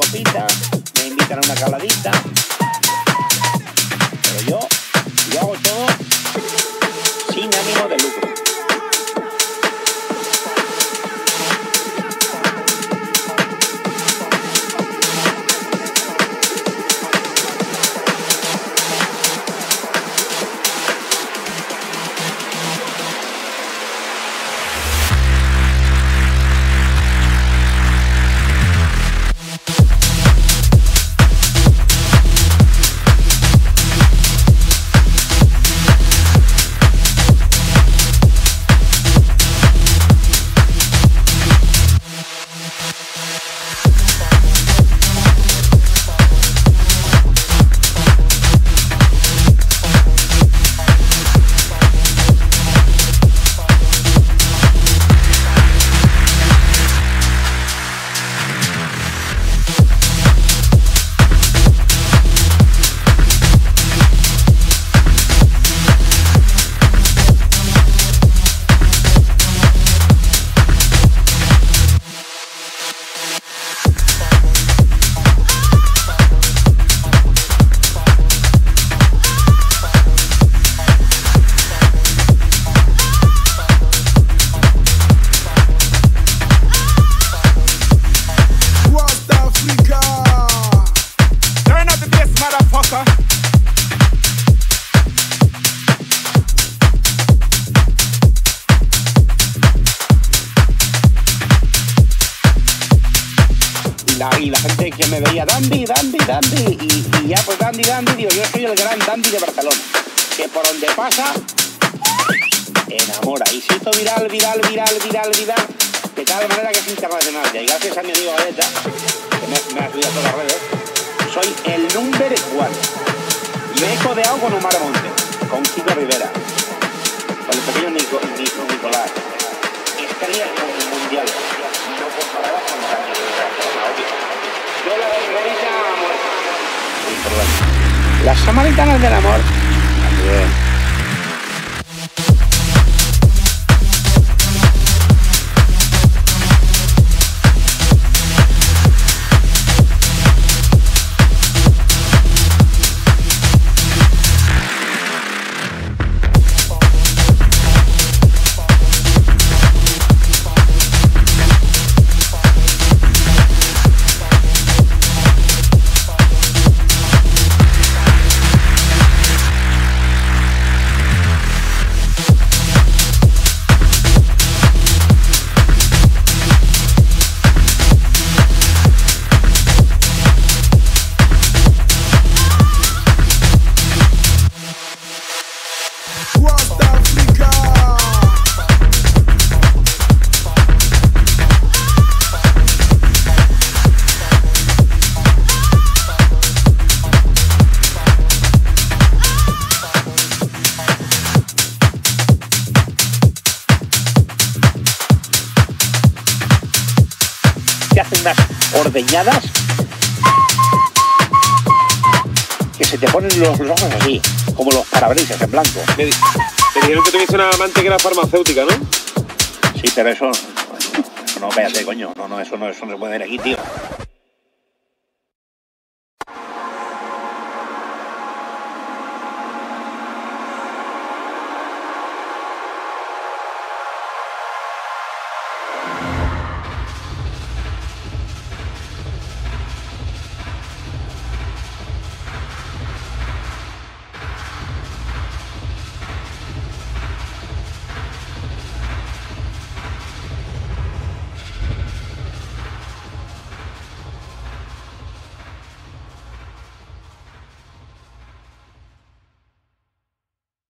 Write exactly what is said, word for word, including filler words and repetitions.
copita, me invitan a una caladita. Pero yo, yo hago todo sin ánimo de lucro. Y la gente que me veía Dandy, Dandy, Dandy, y, y ya pues Dandy, Dandy, digo, yo soy el gran Dandy de Barcelona, que por donde pasa, enamora, y se hizo viral, viral, viral, viral, viral, de tal manera que es internacional, y gracias a mi amigo Galleta, que me, me ha subido a todas las redes, soy el number one. Me he codeado con Omar Monte, con Kiko Rivera, con el pequeño Nico, Nico Nicolás, estaría con el mundial, no por palabras con Dandy. Yo la Samaritanas del amor. Las Samaritanas del amor. También. Hacen unas ordeñadas que se te ponen los, los ojos así, como los parabrisas en blanco. Me, me dijeron que tuviese una mantequera farmacéutica, ¿no? Sí, pero eso, eso no, véate, coño, no, no, eso no, eso no se puede ver aquí, tío.